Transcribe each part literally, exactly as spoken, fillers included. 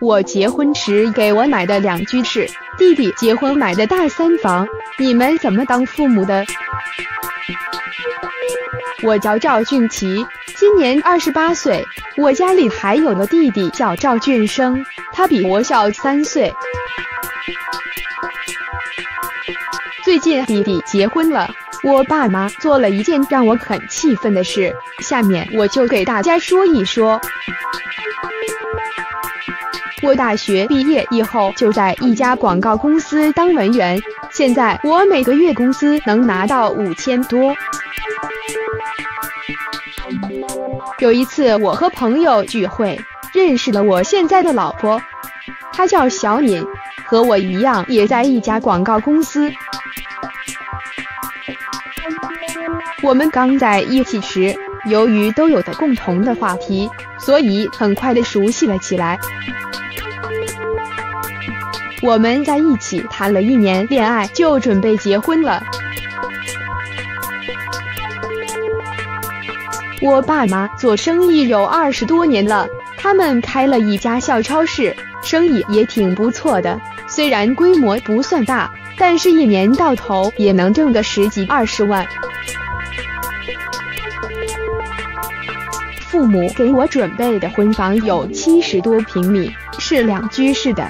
我结婚时给我买的两居室，弟弟结婚买的大三房，你们怎么当父母的？我叫赵俊奇，今年二十八岁，我家里还有个弟弟叫赵俊生，他比我小三岁。最近弟弟结婚了，我爸妈做了一件让我很气愤的事，下面我就给大家说一说。我大学毕业以后就在一家广告公司当文员，现在我每个月工资能拿到五千多。有一次我和朋友聚会，认识了我现在的老婆，她叫小敏，和我一样也在一家广告公司。我们刚在一起时，由于都有的共同的话题，所以很快的熟悉了起来。我们在一起谈了一年恋爱，就准备结婚了。我爸妈做生意有二十多年了，他们开了一家小超市，生意也挺不错的，虽然规模不算大，但是一年到头也能挣个十几二十万。父母给我准备的婚房有七十多平米，是两居室的，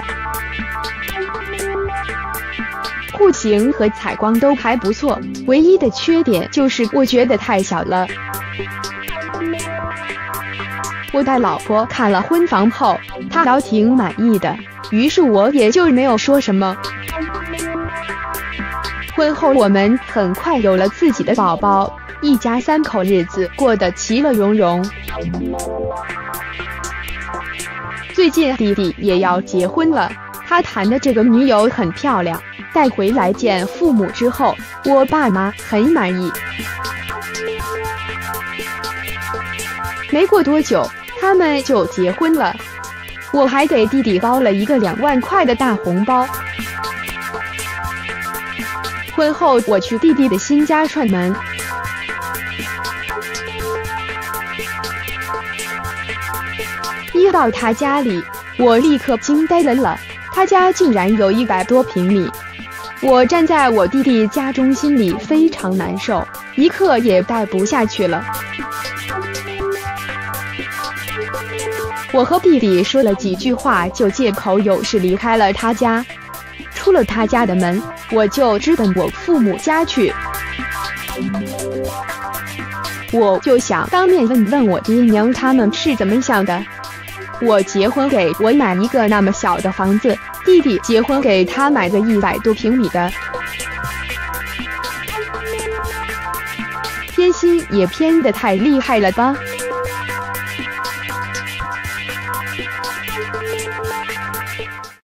户型和采光都还不错，唯一的缺点就是我觉得太小了。我带老婆看了婚房后，她倒挺满意的，于是我也就没有说什么。婚后我们很快有了自己的宝宝，一家三口日子过得其乐融融。最近弟弟也要结婚了，他谈的这个女友很漂亮，带回来见父母之后，我爸妈很满意。没过多久，他们就结婚了，我还给弟弟包了一个两万块的大红包。婚后我去弟弟的新家串门，一到他家里，我立刻惊呆了了，他家竟然有一百多平米。我站在我弟弟家中，心里非常难受，一刻也待不下去了。我和弟弟说了几句话，就借口有事离开了他家。出了他家的门，我就直奔我父母家去。我就想当面问问我爹娘他们是怎么想的。我结婚给我买一个那么小的房子，弟弟结婚给他买个一百多平米的，偏心也偏得太厉害了吧。